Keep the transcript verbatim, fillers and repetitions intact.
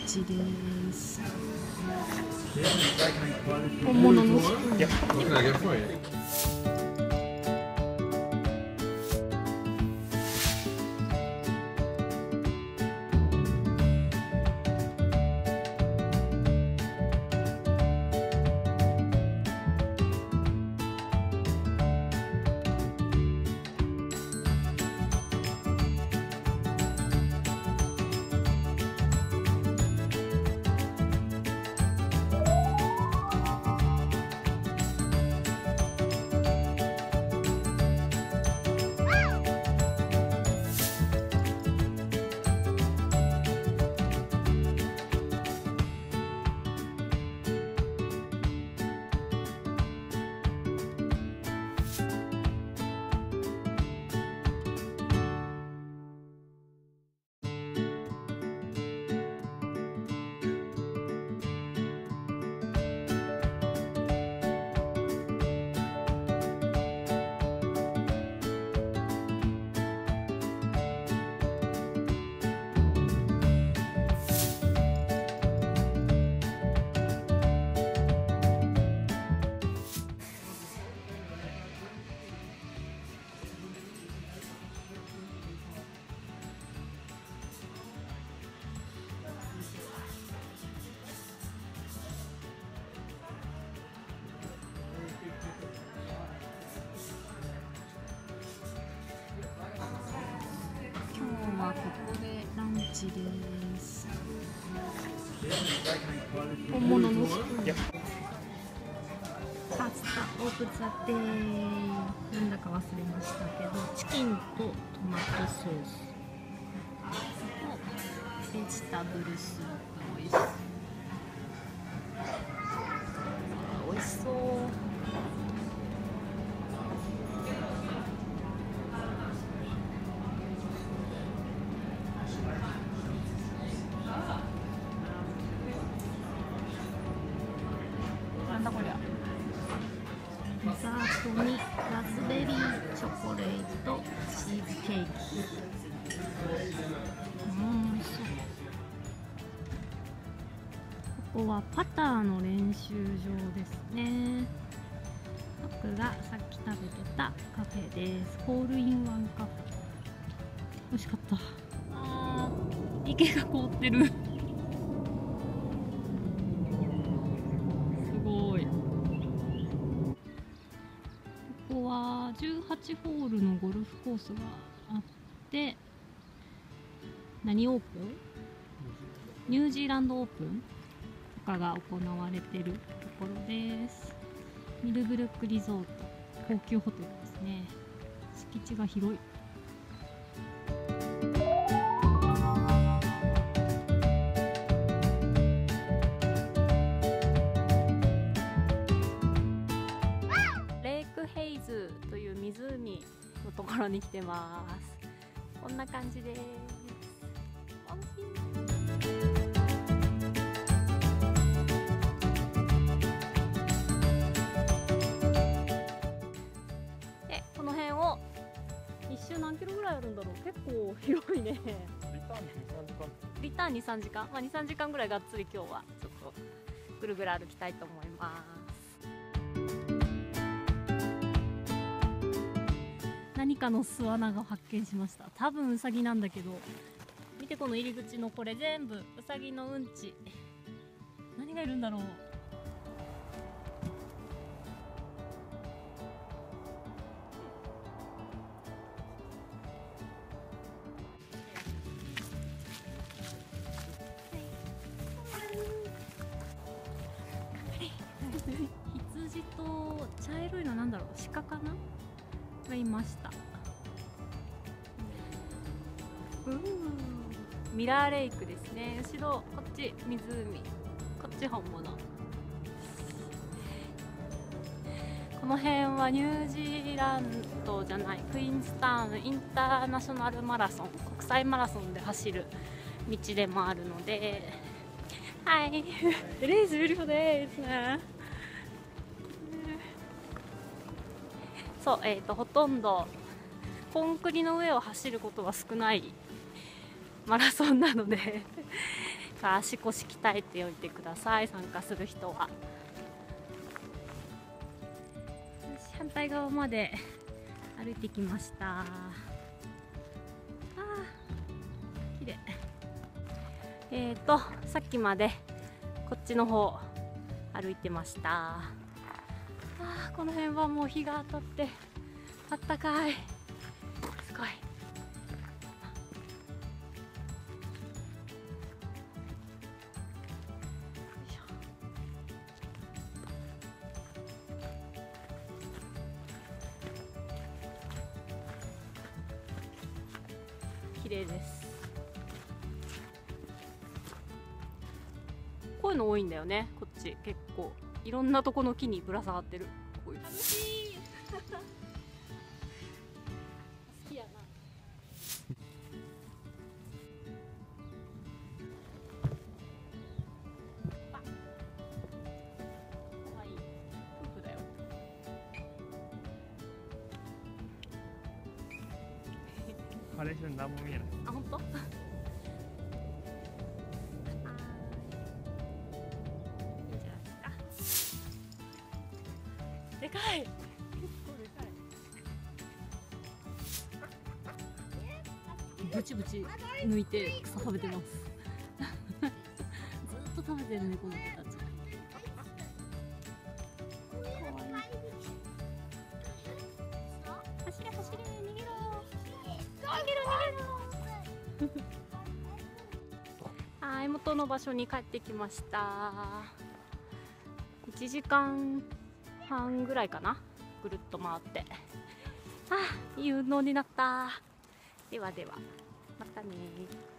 チです。本物のスプーン。今日はここでランチです。本物のスプーン。パスタオープザテーなんだか忘れましたけど、チキンとトマトソースとベジタブルスープ、美味しそう。美味しそう。なんだこりゃ。デザートにラズベリーチョコレートチーズケーキ。うん、美味しそう。ここはパターの練習場ですね。僕がさっき食べてたカフェです。ホールインワンカフェ。美味しかった。あー、池が凍ってる。ここはじゅうはちホールのゴルフコースがあって、何オープン？ニュージーランドオープンとかが行われてるところです。ミルブルックリゾート、高級ホテルですね。敷地が広い。ヘイズという湖のところに来てます。こんな感じです。で、この辺を一周何キロぐらいあるんだろう。結構広いね。リターンにさんじかん。リターンにさんじかん、まあにさんじかんぐらいがっつり今日はちょっとぐるぐる歩きたいと思います。何かの巣穴を発見しました。多分ウサギなんだけど、見てこの入り口のこれ全部ウサギのうんち。何がいるんだろう。羊と茶色いのなんだろう、鹿かながいました。うーミラーレイクですね。後ろこっち湖、こっち本物。この辺はニュージーランドじゃない、クイーンズタウンインターナショナルマラソン、国際マラソンで走る道でもあるので、はい、レースビューティフルですね。そう、えーと、ほとんどコンクリの上を走ることは少ないマラソンなのでから足腰鍛えておいてください、参加する人は。反対側まで歩いてきました。あー、きれい。えーとさっきまでこっちの方歩いてました。あー、この辺はもう日が当たってあったかい。すごい。綺麗です。こういうの多いんだよね、こっち。結構いろんなとこの木にぶら下がってる。こういう楽しい好きやな。あ、かわいい夫婦だよ。 あれじゃ何も見えない。 あ、本当？でかい。結構でかい。ブチブチ抜いて草食べてます。ずっと食べてるね、この子たち。走れ走れ、逃げろ。逃げろ逃げろ。はい、元の場所に帰ってきました。いちじかんはんぐらいかな、ぐるっと回って。あ、いい運動になった。ではでは、またね。